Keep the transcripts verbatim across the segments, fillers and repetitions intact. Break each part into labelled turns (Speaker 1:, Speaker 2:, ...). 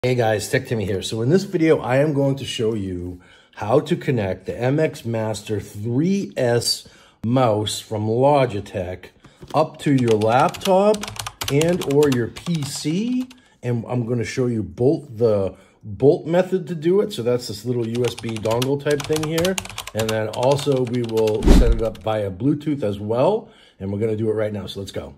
Speaker 1: Hey guys, Tech Timmy here. So in this video, I am going to show you how to connect the M X Master three S mouse from Logitech up to your laptop and or your P C. And I'm going to show you both the bolt method to do it. So that's this little U S B dongle type thing here. And then also we will set it up via Bluetooth as well. And we're going to do it right now. So let's go.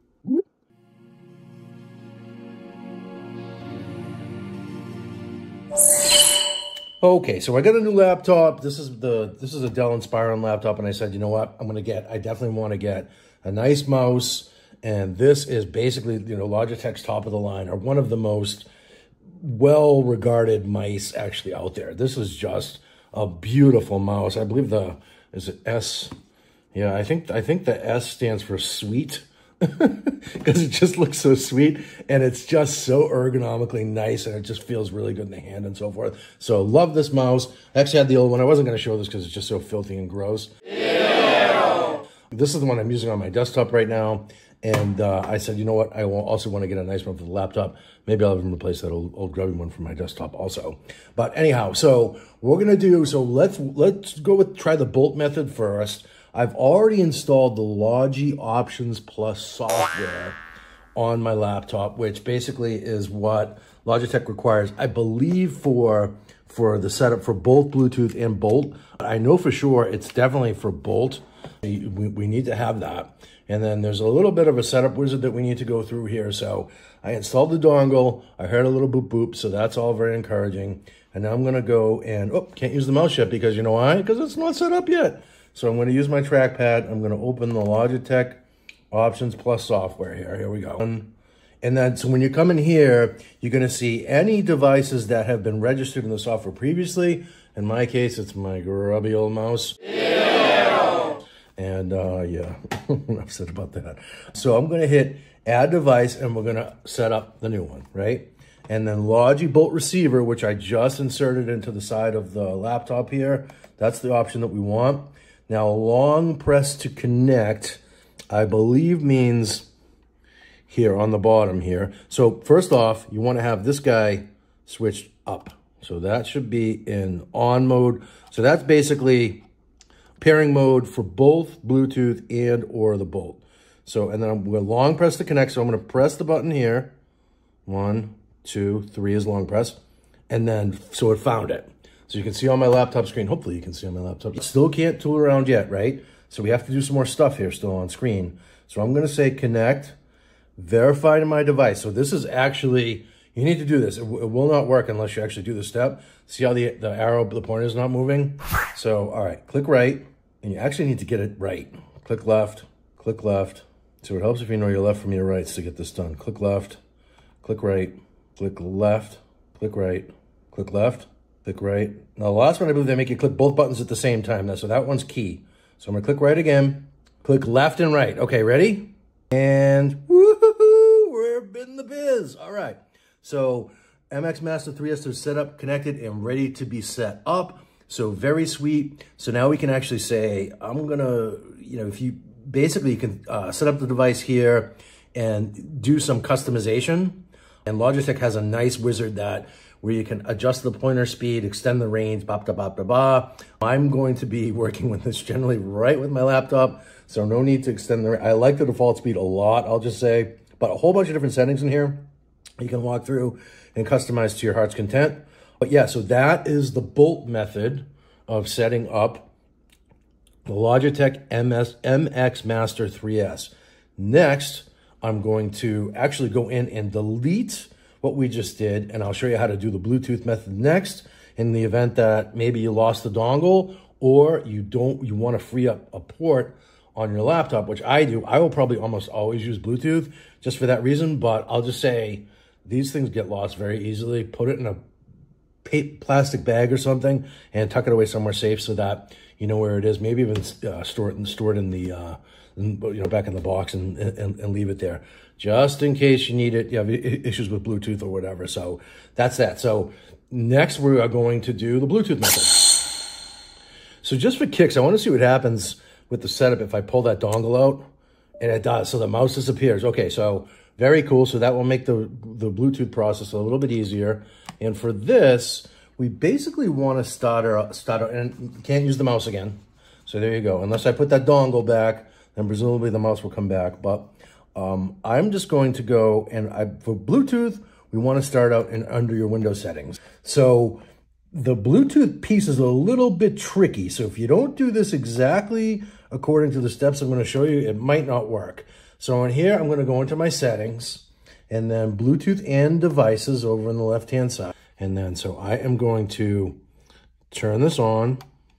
Speaker 1: Okay, so I got a new laptop. This is the this is a Dell Inspiron laptop, and I said, you know what, I'm gonna get. I definitely want to get a nice mouse, and this is basically, you know, Logitech's top of the line, or one of the most well-regarded mice actually out there. This is just a beautiful mouse. I believe the is it S? Yeah, I think I think the S stands for sweet. Because it just looks so sweet, and it's just so ergonomically nice, and it just feels really good in the hand and so forth. So love this mouse. I actually had the old one. I wasn't going to show this because it's just so filthy and gross. Ew. This is the one I'm using on my desktop right now, and uh, I said, you know what, I also want to get a nice one for the laptop. Maybe I'll even replace that old, old grubby one for my desktop also. But anyhow, so we're going to do, so let's, let's go with, try the bolt method first. I've already installed the Logi Options Plus software on my laptop, which basically is what Logitech requires, I believe, for, for the setup for both Bluetooth and Bolt. I know for sure it's definitely for Bolt. We, we need to have that. And then there's a little bit of a setup wizard that we need to go through here. So I installed the dongle. I heard a little boop boop, so that's all very encouraging. And now I'm going to go and, oh, can't use the mouse yet because you know why? Because it's not set up yet. So I'm going to use my trackpad. I'm going to open the Logitech Options Plus software here. Here we go. And then, so when you come in here, you're going to see any devices that have been registered in the software previously. In my case, it's my grubby old mouse. Ew. And uh, yeah, I'm upset about that. So I'm going to hit Add Device, and we're going to set up the new one, right? And then Logi Bolt Receiver, which I just inserted into the side of the laptop here. That's the option that we want. Now, long press to connect, I believe, means here on the bottom here. So first off, you want to have this guy switched up. So that should be in on mode. So that's basically pairing mode for both Bluetooth and or the Bolt. So, and then I'm going to long press to connect. So I'm going to press the button here. One, two, three is long press. And then, so it found it. So you can see on my laptop screen, hopefully you can see on my laptop. Still can't tool around yet, right? So we have to do some more stuff here still on screen. So I'm going to say connect, verify to my device. So this is actually, you need to do this. It, it will not work unless you actually do the step. See how the, the arrow, the pointer is not moving? So, all right, click right, and you actually need to get it right. Click left, click left. So it helps if you know your left from your right to get this done. Click left, click right, click left, click right, click left. Click right. Now, the last one, I believe they make you click both buttons at the same time. So that one's key. So I'm going to click right again. Click left and right. Okay, ready? And woohoo, we're in the biz. All right. So M X Master three S is set up, connected, and ready to be set up. So very sweet. So now we can actually say, I'm going to, you know, if you basically you can uh, set up the device here and do some customization. And Logitech has a nice wizard that where you can adjust the pointer speed, extend the range, bop, da, bop, da, ba. I'm going to be working with this generally right with my laptop, so no need to extend the range. I like the default speed a lot, I'll just say, but a whole bunch of different settings in here you can walk through and customize to your heart's content. But yeah, so that is the Bolt method of setting up the Logitech M S, M X Master three S. Next, I'm going to actually go in and delete what we just did, and I'll show you how to do the Bluetooth method next in the event that maybe you lost the dongle or you don't, you want to free up a port on your laptop, which I do. I will probably almost always use Bluetooth just for that reason, but I'll just say these things get lost very easily. Put it in a plastic bag or something and tuck it away somewhere safe so that you know where it is. Maybe even uh, store it and store it in the, uh, in, you know, back in the box and, and, and leave it there. Just in case you need it, you have issues with Bluetooth or whatever. So that's that. So next we are going to do the Bluetooth method. So just for kicks, I want to see what happens with the setup if I pull that dongle out, and it does. So the mouse disappears. Okay, so Very cool. So that will make the, the Bluetooth process a little bit easier. And for this, we basically want to start our, start our, and you can't use the mouse again. So there you go. Unless I put that dongle back, then presumably the mouse will come back. But um, I'm just going to go, and I, for Bluetooth, we want to start out in under your Windows settings. So the Bluetooth piece is a little bit tricky. So if you don't do this exactly according to the steps I'm going to show you, it might not work. So in here, I'm going to go into my settings, and then Bluetooth and devices over on the left-hand side. And then, so I am going to turn this on,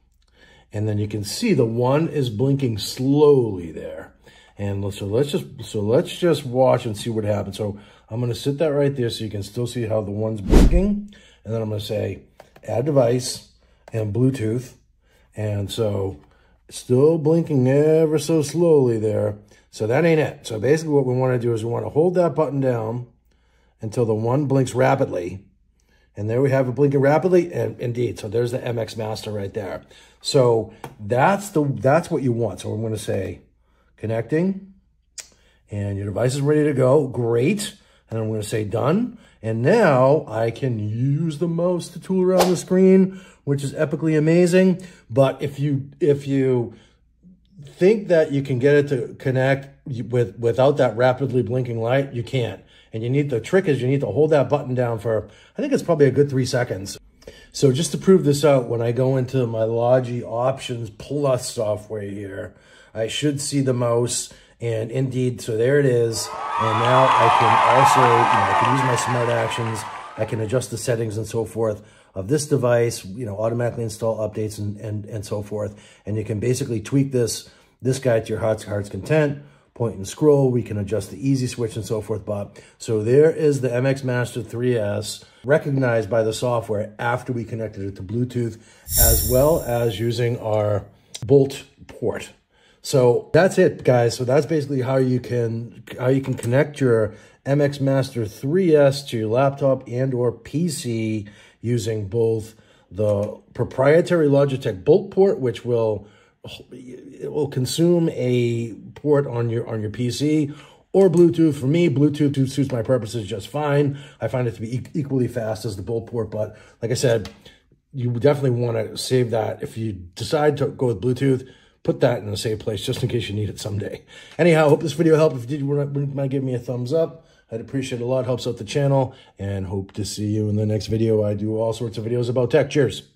Speaker 1: and then you can see the one is blinking slowly there. And so let's just, so let's just watch and see what happens. So I'm going to sit that right there so you can still see how the one's blinking. And then I'm going to say add device and Bluetooth. And so still blinking ever so slowly there. So that ain't it. So basically what we want to do is we want to hold that button down until the one blinks rapidly. And there we have it blinking rapidly, and indeed, so there's the M X Master right there. So that's the that's what you want. So I'm going to say connecting, and your device is ready to go. Great. And I'm going to say done. And now I can use the mouse to tool around the screen, which is epically amazing. But if you if you think that you can get it to connect with without that rapidly blinking light, you can't. And you need, the trick is you need to hold that button down for, I think it's probably a good three seconds. So just to prove this out, when I go into my Logi Options Plus software here, I should see the mouse, and indeed, so there it is. And now I can also, you know, I can use my smart actions. I can adjust the settings and so forth of this device, you know, automatically install updates and, and, and so forth. And you can basically tweak this, this guy to your heart's, heart's content. Point and scroll, we can adjust the easy switch and so forth. But so there is the M X Master three S recognized by the software after we connected it to Bluetooth, as well as using our Bolt port. So that's it, guys. So that's basically how you can how you can connect your M X Master three S to your laptop and or P C using both the proprietary Logitech Bolt port, which will it will consume a port on your on your P C, or Bluetooth. For me, Bluetooth suits my purposes just fine. I find it to be e equally fast as the Bolt port, but like I said, you definitely want to save that. If you decide to go with Bluetooth, put that in a safe place just in case you need it someday. Anyhow, I hope this video helped. If you did, you might give me a thumbs up. I'd appreciate it a lot. Helps out the channel, and hope to see you in the next video. I do all sorts of videos about tech. Cheers.